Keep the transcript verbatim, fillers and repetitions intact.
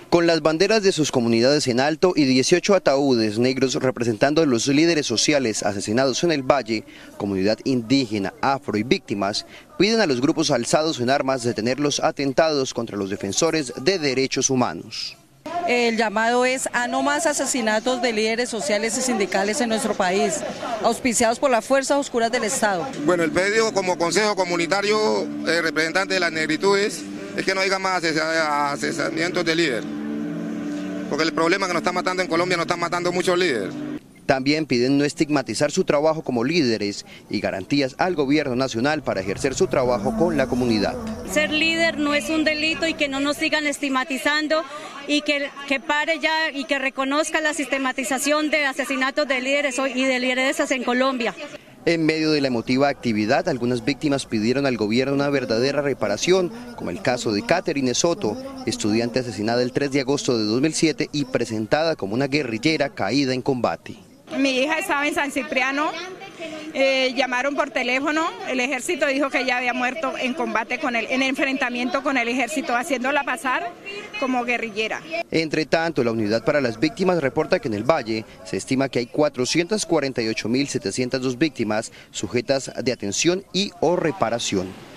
Con las banderas de sus comunidades en alto y dieciocho ataúdes negros representando a los líderes sociales asesinados en el Valle, comunidad indígena, afro y víctimas, piden a los grupos alzados en armas detener los atentados contra los defensores de derechos humanos. El llamado es a no más asesinatos de líderes sociales y sindicales en nuestro país, auspiciados por las fuerzas oscuras del Estado. Bueno, el pedido como Consejo Comunitario, eh, representante de las negritudes, es que no haya más asesinamientos de líderes, porque el problema que nos está matando en Colombia nos están matando muchos líderes. También piden no estigmatizar su trabajo como líderes y garantías al gobierno nacional para ejercer su trabajo con la comunidad. Ser líder no es un delito y que no nos sigan estigmatizando y que, que pare ya y que reconozca la sistematización de asesinatos de líderes y de lideresas en Colombia. En medio de la emotiva actividad, algunas víctimas pidieron al gobierno una verdadera reparación, como el caso de Catherine Soto, estudiante asesinada el tres de agosto de dos mil siete y presentada como una guerrillera caída en combate. Mi hija estaba en San Cipriano, eh, llamaron por teléfono, el ejército dijo que ella había muerto en combate con él, en enfrentamiento con el ejército, haciéndola pasar como guerrillera. Entre tanto, la Unidad para las Víctimas reporta que en el Valle se estima que hay cuatrocientas cuarenta y ocho mil setecientas dos víctimas sujetas de atención y o reparación.